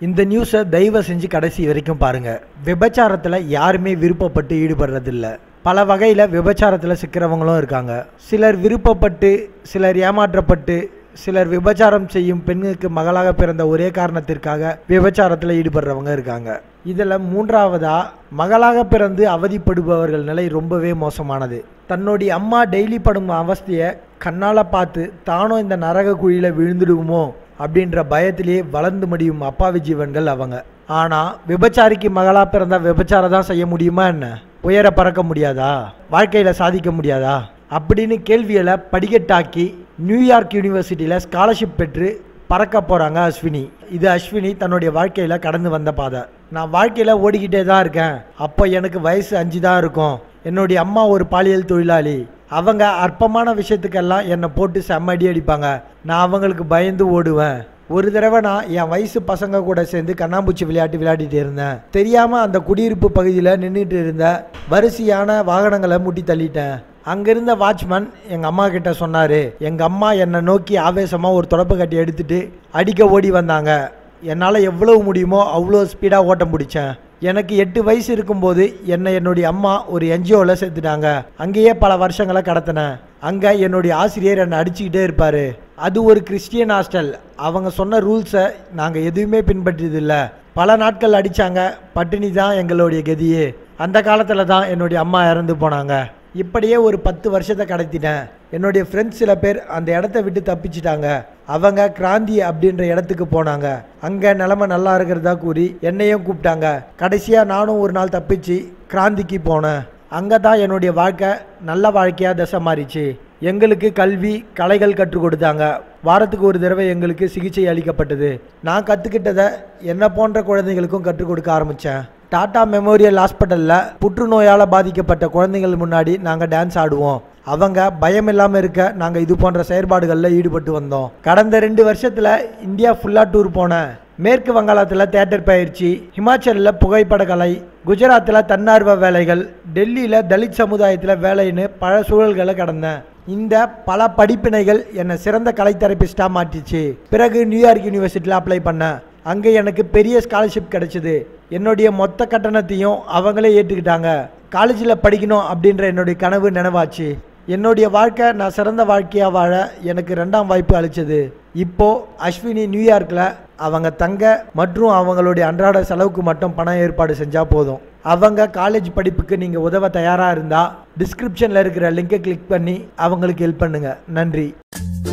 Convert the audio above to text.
இந்த நியூஸை தயவு செஞ்சு கடைசி வரைக்கும் பாருங்கள். விபச்சாரத்தில் யாருமே விருப்பப்பட்டு ஈடுபடுறதில்ல. பல வகையில் விபச்சாரத்தில் சிக்கிறவங்களும் இருக்காங்க. சிலர் விருப்பப்பட்டு, சிலர் ஏமாற்றப்பட்டு, சிலர் விபச்சாரம் செய்யும் பெண்ணுக்கு மகளாக பிறந்த ஒரே காரணத்திற்காக விபச்சாரத்தில் ஈடுபடுறவங்க இருக்காங்க. இதில் மூன்றாவதாக மகளாக பிறந்து அவதிப்படுபவர்கள் நிலை ரொம்பவே மோசமானது. தன்னுடைய அம்மா டெய்லி படும் அவஸ்தையை கண்ணால் பார்த்து தானும் இந்த நரக குழியில் விழுந்துடுவோமோ அப்படின்ற பயத்திலேயே வளர்ந்து முடியும் அப்பாவி ஜீவன்கள் அவங்க. ஆனால் விபச்சாரிக்கு மகளாக பிறந்தால் விபச்சாரம் தான் செய்ய முடியுமா என்ன? உயர பறக்க முடியாதா? வாழ்க்கையில் சாதிக்க முடியாதா அப்படின்னு கேள்விகளை படிக்கட்டாக்கி நியூயார்க் யூனிவர்சிட்டியில் ஸ்காலர்ஷிப் பெற்று பறக்க போகிறாங்க அஸ்வினி. இது அஸ்வினி தன்னுடைய வாழ்க்கையில் கடந்து வந்த பாதை. நான் வாழ்க்கையில் ஓடிக்கிட்டே தான் இருக்கேன். அப்போ எனக்கு வயசு 5 தான் இருக்கும். என்னுடைய அம்மா ஒரு பாலியல் தொழிலாளி. அவங்க அற்பமான விஷயத்துக்கெல்லாம் என்னை போட்டு செம்ம அடி அடிப்பாங்க. நான் அவங்களுக்கு பயந்து ஓடுவேன். ஒரு தடவை நான் என் வயசு பசங்க கூட சேர்ந்து கண்ணாம்பூச்சி விளையாடிட்டு இருந்தேன். தெரியாமல் அந்த குடியிருப்பு பகுதியில் நின்றுட்டு இருந்த வரிசையான வாகனங்களை முட்டி தள்ளிட்டேன். அங்கிருந்த வாட்ச்மேன் எங்கள் அம்மா கிட்ட சொன்னார். எங்கள் அம்மா என்னை நோக்கி ஆவேசமாக ஒரு தொடப்பு கட்டி எடுத்துட்டு அடிக்க ஓடி வந்தாங்க. என்னால் எவ்வளவு முடியுமோ அவ்வளோ ஸ்பீடாக ஓட்டம் பிடிச்சேன். எனக்கு 8 வயசு இருக்கும்போது என்னுடைய அம்மா ஒரு என்ஜிஓவில் சேர்த்துட்டாங்க. அங்கேயே பல வருஷங்களை கடத்தினேன். அங்கே என்னுடைய ஆசிரியர் என்னை அடிச்சுக்கிட்டே இருப்பார். அது ஒரு கிறிஸ்டியன் ஹாஸ்டல். அவங்க சொன்ன ரூல்ஸை நாங்கள் எதுவுமே பின்பற்றியதில்லை. பல நாட்கள் அடித்தாங்க. பட்டினி தான் எங்களுடைய கதியே. அந்த காலத்தில் தான் என்னுடைய அம்மா இறந்து போனாங்க. இப்படியே ஒரு 10 வருஷத்தை கடத்திட்டேன். என்னுடைய ஃப்ரெண்ட்ஸ் சில பேர் அந்த இடத்த விட்டு தப்பிச்சிட்டாங்க. அவங்க கிராந்தி அப்படின்ற இடத்துக்கு போனாங்க. அங்கே நிலமை நல்லா இருக்கிறதா கூறி என்னையும் கூப்பிட்டாங்க. கடைசியாக நானும் ஒரு நாள் தப்பிச்சு கிராந்திக்கு போனேன். அங்கே தான் என்னுடைய வாழ்க்கை நல்ல வாழ்க்கையாக திசை மாறிச்சு. எங்களுக்கு கல்வி கலைகள் கற்றுக் கொடுத்தாங்க. வாரத்துக்கு ஒரு தடவை எங்களுக்கு சிகிச்சை அளிக்கப்பட்டது. நான் கற்றுக்கிட்டதை என்ன போன்ற குழந்தைகளுக்கும் கற்றுக் கொடுக்க ஆரம்பித்தேன். டாடா மெமோரியல் ஹாஸ்பிட்டலில் புற்றுநோயால் பாதிக்கப்பட்ட குழந்தைகள் முன்னாடி நாங்கள் டான்ஸ் ஆடுவோம். அவங்க பயம் இல்லாமல் இருக்க நாங்கள் இது போன்ற செயற்பாடுகளில் ஈடுபட்டு வந்தோம். கடந்த 2 வருஷத்தில் இந்தியா ஃபுல்லாக டூர் போனேன். மேற்கு வங்காளத்தில் தியேட்டர் பயிற்சி, ஹிமாச்சலில் புகைப்பட கலை, குஜராத்தில் தன்னார்வ வேலைகள், டெல்லியில் தலித் சமுதாயத்தில் வேலைன்னு பல சூழல்களை கடந்தேன். இந்த பல படிப்பினைகள் என்னை சிறந்த கலை தெரபிஸ்டாக மாற்றிச்சு. பிறகு நியூயார்க் யூனிவர்சிட்டியில் அப்ளை பண்ணேன். அங்கே எனக்கு பெரிய ஸ்காலர்ஷிப் கிடைச்சிது. என்னுடைய மொத்த கட்டணத்தையும் அவங்களே ஏற்றுக்கிட்டாங்க. காலேஜில் படிக்கணும் அப்படின்ற என்னுடைய கனவு நினைவாச்சு. என்னுடைய வாழ்க்கை நான் சிறந்த வாழ்க்கையாக வாழ எனக்கு 2ஆம் வாய்ப்பு அளித்தது. இப்போது அஸ்வினி நியூயார்க்கில் அவங்க தங்க மற்றும் அவங்களுடைய அன்றாட செலவுக்கு மட்டும் பணம் ஏற்பாடு செஞ்சால் போதும். அவங்க காலேஜ் படிப்புக்கு நீங்கள் உதவ தயாராக இருந்தால் டிஸ்கிரிப்ஷனில் இருக்கிற லிங்கை கிளிக் பண்ணி அவங்களுக்கு ஹெல்ப் பண்ணுங்கள். நன்றி.